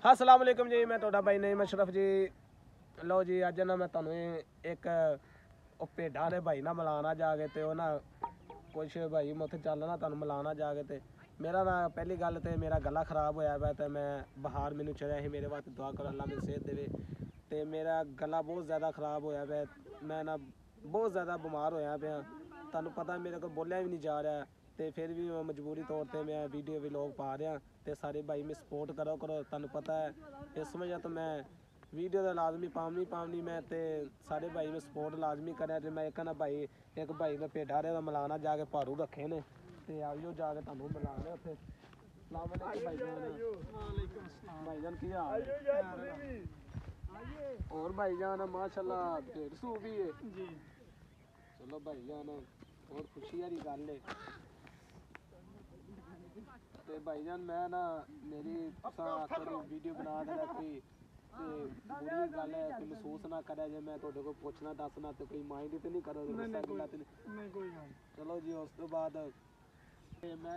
अस्सलाम वालेकुम जी, मैं तुहाडा भाई नईम अशरफ जी। लो जी, अज ना मैं तुहानू एक भेडा ने भाई ना मिलाना जाके ते ना कुछ भाई मैं उत्थे चलना तुहानू मिलाना जाके ते मेरा ना पहली गल तो मेरा गला खराब होया वै ते मैं बहार मैनू चढ़िया ही, मेरे वास्ते दुआ करो अल्लाह मेरी सेहत देवे। ते मेरा गला बहुत ज़्यादा खराब होया वै, मैं ना बहुत ज़्यादा बीमार होया पाया। तुहानू पता मेरे को बोलिया भी नहीं जा रहा, तो फिर भी मजबूरी तौर पर मैं वीडियो व्लॉग पा रहा। तो सारे भाई में सपोर्ट करो तुहानू पता है इस वजह तो मैं वीडियो तो लाजमी पावनी मैं तो सारे भाई में सपोर्ट लाजमी करें। तो मैं कहना भाई एक भाई ने भेडा रे मिलाना जाके भारू रखे ने, तो आओ जाके तुहानू मिलाने उत्थे। भाईजान की हाल और भाईजान माशाल्लाह भेड़ सू भी है जी। चलो भाईजान और खुशी वाली गल है। ते भाईजान मैं ना मेरी वीडियो बना देना कोई बुरी गल है कोई महसूस ना करे जे मैं तुहाडे कोल पुछना दसना तो कोई माइंड तो नहीं करो। चलो जी उस तो बाद मैं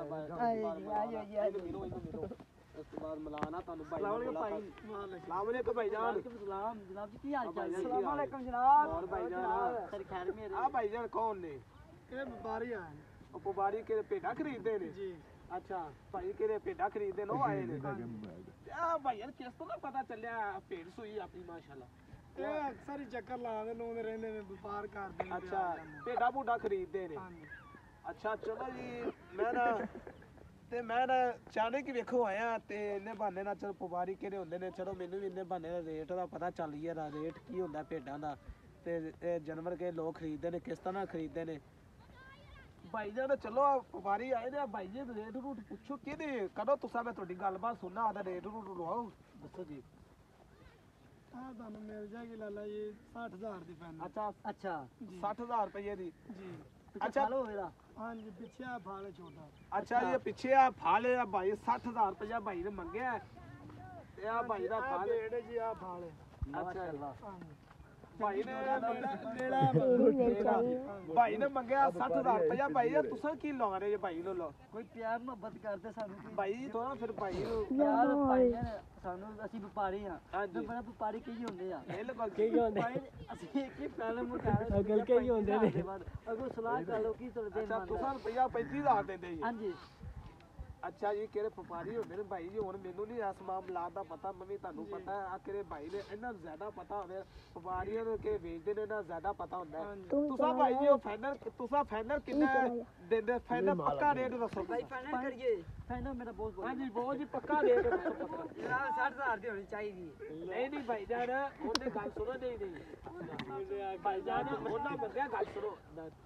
उस तो बाद मिलाना तुहानू भाई। अस्सलाम वालेकुम भाईजान। जनाब जी की हाल चाल है? अस्सलाम वालेकुम जनाब। और भाईजान सर खैर मेरे आ भाईजान कौन ने? ये व्यापारी आए हैं। ओ व्यापारी के भेडा खरीदते ने जी। अच्छा भाई के भेडा खरीदते नो आए ने। आ भाईजान किस तो ना पता चलिया भेड़ सूई अपनी माशाल्लाह। ये अक्सर ही चक्कर लाते लोग रहंदे ने व्यापार करदे ने। अच्छा भेडा बूडा खरीदते ने। अच्छा चलो जी मैं ना चाहने कि वेखो आया ते इन्ने बहाने ना चलो व्यापारी केड़े हुंदे ने, चलो मैनू भी इन्ने बहाने रेट दा पता चल गया रेट की हुंदा भेडां दा ते जानवर के लोग खरीदते ने किस तरह खरीदते ने। भाई जान चलो व्यापारी आए ने भाई जी रेट रूट पुछो कि करो तुसा मैं तुहाडी गलबात सुनना आदा रेट रूट लवाओ दसो जी। हां तुहानू मिल जाएगी लाला जी 60000 दी फैन। अच्छा अच्छा 60000 रुपए दी जी। अच्छा फालो होएगा। हां जी पीछे आ फाल छोटा। अच्छा ये पीछे आ फाल है भाई 60000 रुपया भाई ने मंगया है। ये आ भाई दा फाल बेड़े जी आ फाल है। अच्छा हां भाई ने मेरा भाई ने मंगया 60000 रुपया। भाई यार तुसा की ला रहे भाई नो लो कोई प्यार मोहब्बत करते सानू भाई तो ना फिर भाई यार भाई सानू ਅਸੀਂ ਵਪਾਰੀ ਆ ਤੇ ਬੜਾ ਵਪਾਰੀ ਕਈ ਹੁੰਦੇ ਆ ਬਿਲਕੁਲ ਕਈ ਹੁੰਦੇ ਭਾਈ ਅਸੀਂ ਇੱਕ ਹੀ ਫਿਲਮ ਮੁਕਾਇਆ ਅਗਲ ਕਈ ਹੁੰਦੇ ਨੇ ਅਗੋ ਸਲਾਹ ਕਰ ਲਓ ਕੀ ਤੁਹਾਡੇ ਅੱਛਾ ਤੁਸਾਂ ਰੁਪਇਆ 35000 ਦਿੰਦੇ ਜੀ? ਹਾਂਜੀ अच्छा जी किहड़े व्यापारी होंदे ने भाई जी हुण मैनू नहीं इस मामलात दा पता, मैं तुहानू पता है आ किहड़े भाई ने इन्ना ज्यादा पता होंदा व्यापारियों ने के बेचदे ने इन्ना ज्यादा पता होंदा है। तुसा भाई जी ओ फाइनल तुसा फाइनल कितना देंदे फाइनल पक्का रेट दसो भाई। फाइनल करिए फाइनल मेरा बहुत हां जी बहुत जी पक्का रेट दसो पक्का जनाब 60000 दी होनी चाहिए। नहीं भाई जान ओने गल सुनो नहीं भाई जान ओना मंगया गल सुनो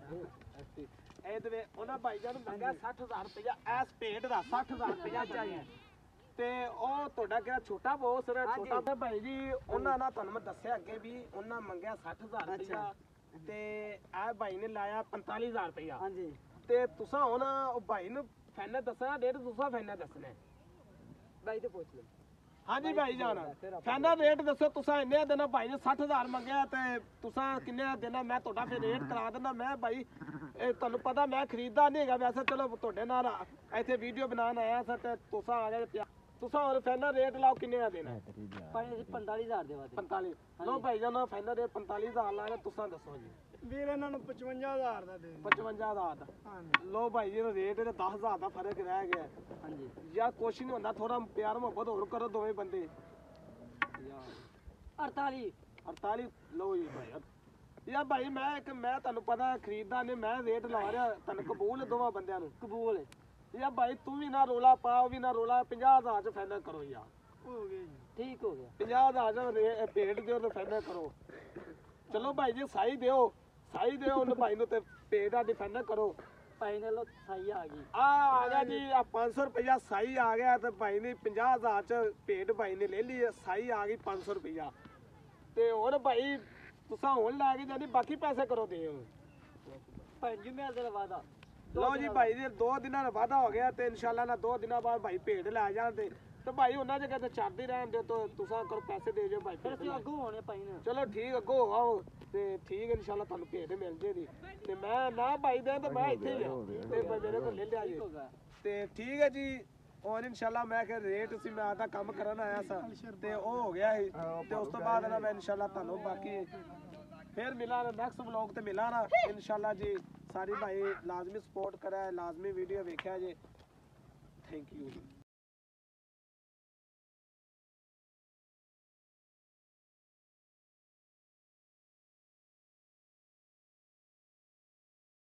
ਇਹਦੇ ਉਹਨਾਂ ਭਾਈਜਾਨ ਨੂੰ ਮੰਗਿਆ 60000 ਰੁਪਇਆ ਐਸ ਪੇਡ ਦਾ 60000 ਰੁਪਇਆ चाहिए ਤੇ ਉਹ ਤੁਹਾਡਾ ਕਿਹੜਾ ਛੋਟਾ ਬੋਸ ਹੈ ਛੋਟਾ ਤੇ ਭਾਈ ਜੀ ਉਹਨਾਂ ਨਾਲ ਤੁਹਾਨੂੰ ਮੈਂ ਦੱਸਿਆ ਅੱਗੇ ਵੀ ਉਹਨਾਂ ਮੰਗਿਆ 60000 ਰੁਪਇਆ ਤੇ ਇਹ ਭਾਈ ਨੇ ਲਾਇਆ 45000 ਰੁਪਇਆ। ਹਾਂਜੀ ਤੇ ਤੁਸੀਂ ਹੁਣ ਉਹ ਭਾਈ ਨੂੰ ਫਾਈਨਲ ਦੱਸਣਾ ਰੇਟ ਤੁਸੀਂ ਫਾਈਨਲ ਦੱਸਣਾ ਭਾਈ ਤੋਂ ਪੁੱਛ ਲਓ। हाँ जी भाई जान फाइनल रेट दसो तुसा इन्ने देना भाई ने 60000 मंगया ते तुसा किन्ने देना मैं ਤੁਹਾਡਾ फिर रेट करा देना। मैं भाई ਤੁਹਾਨੂੰ पता मैं खरीददा नहीं हैगा वैसे चलो ਤੁਹਾਡੇ ਨਾਲ ਇੱਥੇ ਵੀਡੀਓ ਬਣਾਉਣ ਆਇਆ ਸੀ ਤੇ ਤੁਸਾਂ ਆ ਗਏ ਤੁਸਾਂ ਹੋਰ ਫਾਈਨਲ ਰੇਟ ਲਾਓ ਕਿੰਨੇ ਦਾ ਦੇਣਾ? 45000 ਦੇ ਵਾਸਤੇ 45 ਲੋ ਭਾਈ ਜਾਨ ਫਾਈਨਲ ਰੇਟ 45000 ਲਾ ਕੇ ਤੁਸਾਂ ਦੱਸੋ ਜੀ। ਵੀਰ ਇਹਨਾਂ ਨੂੰ 55000 ਦਾ ਦੇ 55000 ਦਾ ਲੋ ਭਾਈ ਜੀ ਰੇਟ ਇਹਦਾ 10000 ਦਾ ਫਰਕ ਰਹਿ ਗਿਆ। ਹਾਂਜੀ ਯਾਰ ਕੁਛ ਨਹੀਂ ਹੁੰਦਾ ਥੋੜਾ ਪਿਆਰ ਮੁਹੱਬਤ ਹੋਰ ਕਰੋ ਦੋਵੇਂ ਬੰਦੇ ਯਾਰ 48 ਲੋ ਜੀ ਭਾਈ ਯਾਰ ਭਾਈ ਮੈਂ ਤੁਹਾਨੂੰ ਪਤਾ ਖਰੀਦਦਾ ਨੇ ਮੈਂ ਰੇਟ ਲਾ ਰਿਹਾ ਤੁਹਾਨੂੰ ਕਬੂਲ ਦੋਵਾਂ ਬੰਦਿਆਂ ਨੂੰ ਕਬੂਲ ਹੈ ਯਾਰ ਭਾਈ ਤੂੰ ਵੀ ਨਾ ਰੋਲਾ ਪਾ ਉਹ ਵੀ ਨਾ ਰੋਲਾ 50000 ਚ ਫਾਈਨਲ ਕਰੋ ਯਾਰ। ਹੋ ਗਿਆ ਜੀ ਠੀਕ ਹੋ ਗਿਆ 50000 ਭੇਡ ਦਿਓ ਤੇ ਫਾਈਨਲ ਕਰੋ। ਚਲੋ ਭਾਈ ਜੀ ਸਾਈ ਦਿਓ ਉਹਨੂੰ ਭਾਈ ਨੂੰ ਤੇ ਭੇਡ ਦਾ ਡਿਫੈਂਡਰ ਕਰੋ। ਫਾਈਨਲ ਸਾਈ ਆ ਗਈ ਆ ਗਿਆ ਜੀ ਆ 500 ਰੁਪਇਆ ਸਾਈ ਆ ਗਿਆ ਤੇ ਭਾਈ ਨੇ 50000 ਚ ਭੇਡ ਭਾਈ ਨੇ ਲੈ ਲਈ ਸਾਈ ਆ ਗਈ 500 ਰੁਪਇਆ ਤੇ ਹੁਣ ਭਾਈ ਤੁਸੀਂ ਹੁਣ ਲੈ ਕੇ ਜਾਨੀ ਬਾਕੀ ਪੈਸੇ ਕਰੋ ਦੇ ਪੰਜ ਮਹੀਨੇ ਦਾ ਵਾਦਾ। ਲਓ ਜੀ ਭਾਈ ਜੀ 2 ਦਿਨਾਂ ਦਾ ਵਾਦਾ ਹੋ ਗਿਆ ਤੇ ਇਨਸ਼ਾਅੱਲਾ ਨਾ 2 ਦਿਨਾਂ ਬਾਅਦ ਭਾਈ ਭੇਡ ਲੈ ਜਾਣ ਤੇ ਭਾਈ ਉਹਨਾਂ ਜਗ੍ਹਾ ਤੇ ਚੱਲਦੇ ਰਹਿਣ ਦਿਓ ਤੇ ਤੁਸੀਂ ਕਰੋ ਪੈਸੇ ਦੇ ਦਿਓ ਭਾਈ ਫਿਰ ਅਸੀਂ ਅੱਗੋਂ ਹੋਣੇ ਭਾਈ ਨੇ। ਚਲੋ ਠੀਕ ਅੱਗੋਂ ਆਓ ਤੇ ਠੀਕ ਇਨਸ਼ਾਅੱਲਾ ਤੁਹਾਨੂੰ ਭੇਡ ਮਿਲ ਜੇਗੀ ਤੇ ਮੈਂ ਨਾ ਭਾਈ ਦੇ ਤੇ ਮੈਂ ਇੱਥੇ ਹੀ ਆ ਤੇ ਮੇਰੇ ਕੋਲ ਲੈ ਲਿਆ ਜੀ ਤੇ ਠੀਕ ਹੈ ਜੀ। ਔਰ ਇਨਸ਼ਾਅੱਲਾ ਮੈਂ ਕਿ ਰੇਟ ਸੀ ਮੈਂ ਆਦਾ ਕੰਮ ਕਰਨ ਆਇਆ ਸਾਂ ਤੇ ਉਹ ਹੋ ਗਿਆ ਸੀ ਤੇ ਉਸ ਤੋਂ ਬਾਅਦ ਨਾ ਮੈਂ ਇਨਸ਼ਾਅੱਲਾ ਤੁਹਾਨੂੰ ਬਾਕੀ ਫਿਰ ਮਿਲਾਂਗੇ ਨੈਕਸਟ ਵਲੌਗ ਤੇ ਮਿਲਾਂਗਾ ਇਨਸ਼ਾਅੱਲਾ ਜੀ ਸਾਰੀ ਭਾਈ ਲਾਜ਼ਮੀ ਸਪੋਰਟ ਕਰਾ ਲਾਜ਼ਮੀ ਵੀਡੀਓ ਵੇਖਿਆ ਜੀ ਥੈਂਕ ਯੂ